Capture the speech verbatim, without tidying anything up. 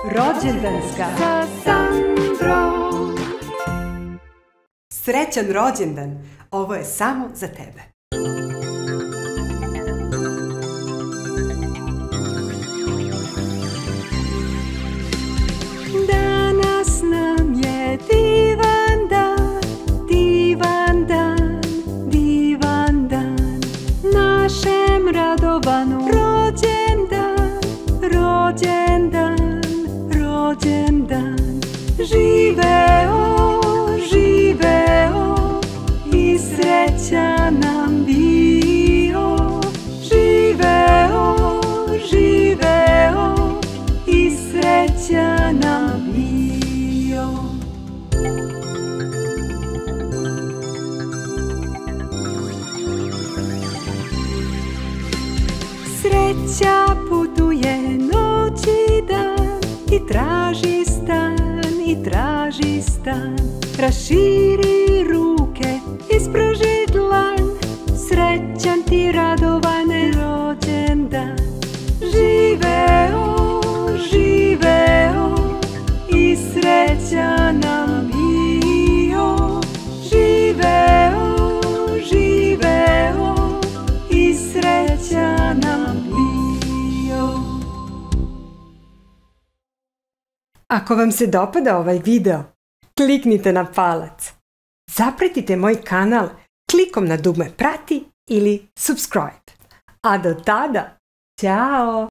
Rođendanska sa Sandrom. Srećan rođendan, ovo je samo za tebe. Danas nam je divan dan, divan dan, divan dan. Našem Radovanu rođendan, rođendan, rođendan. Živeo, živeo i srećan nam bio. Živeo, živeo i srećan nam bio. Sreća putuje noć i dan i traži stan, i traži stan. Raširi ruke, ispruži dlan, srećan ti Radovane rođendan. Živeo, živeo i srećan nam bio. Živeo, živeo i srećan nam bio. Ako vam se dopada ovaj video, kliknite na palac. Zapratite moj kanal klikom na dugme prati ili subscribe. A do tada, ćao!